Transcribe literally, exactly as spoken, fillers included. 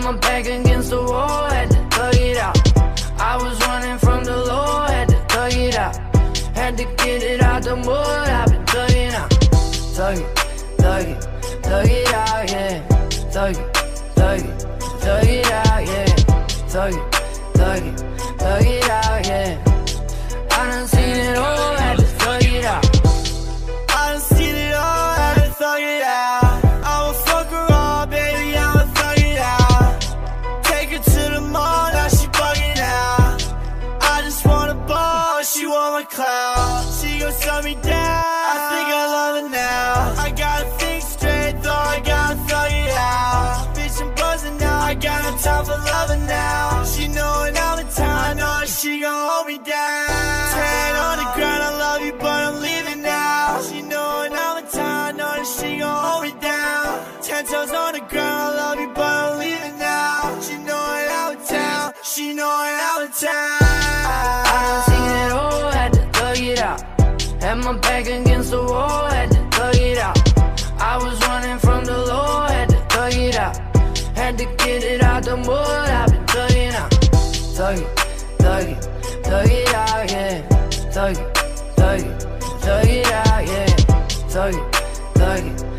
my back against the wall, had to thug it out. I was running from the law, had to thug it out. Had to get it out the mud, I've been thugging out. Thug it, thug it, thug it out, yeah. Thug it, thug it, thug it out, yeah. Thug it, thug it, thug it out, yeah. I done seen it all, had to thug it out. I done seen it all, had to thug it out. I'ma fuck her all, baby, I'ma thug it out. Take her to the mall, now she bugging out. I just want a ball, she want my clout. She gon' shut me down, I think I love her now. I gotta think straight, though I gotta thug it out. Bitch, I'm buzzing now, I got no time for loving now. She knowin' I'm in town, I know that she gon' hold me down. Ten on the ground, I love you, but I'm leaving now. She knowin' I'm in town, I know that she gon' hold me down. Ten toes on the ground, I love you, but I'm leaving now. She knowin' I'm in town, she knowin' I'm in town. I done seen it all, had to thug it out. Had my back against the wall, had to thug it out. I was running from the law, had to thug it out. Had to get it out the mud, I've been thugging out. Thug it, thug it, thug it out, yeah. Thug it, thug it, thug it out, yeah. Thug it, thug it,